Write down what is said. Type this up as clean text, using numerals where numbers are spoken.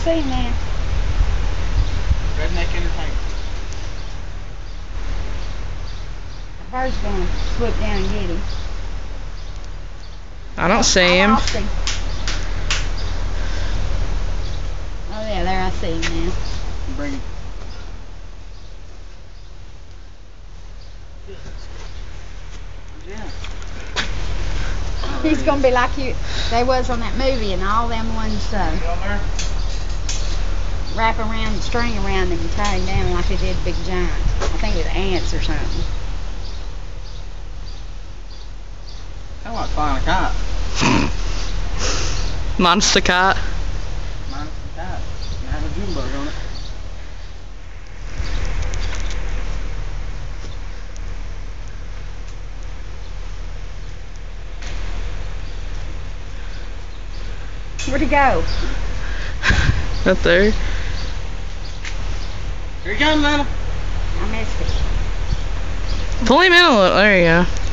see him now. Redneck Entertainment. The bird's gonna swoop down and get him. I don't see him. lost him. Oh yeah, there I see him now. Bring him. Yeah. He's gonna be like they was on that movie, and all them ones wrap around the string around him and tie him down like they did Big Giant. I think it was ants or something. Kind of like flying a kite. Monster kite. Minus the kite. And have a June bug on it. Where'd he go? Right there. Here you come, Lana. I missed it. Pull him in a little. There you go.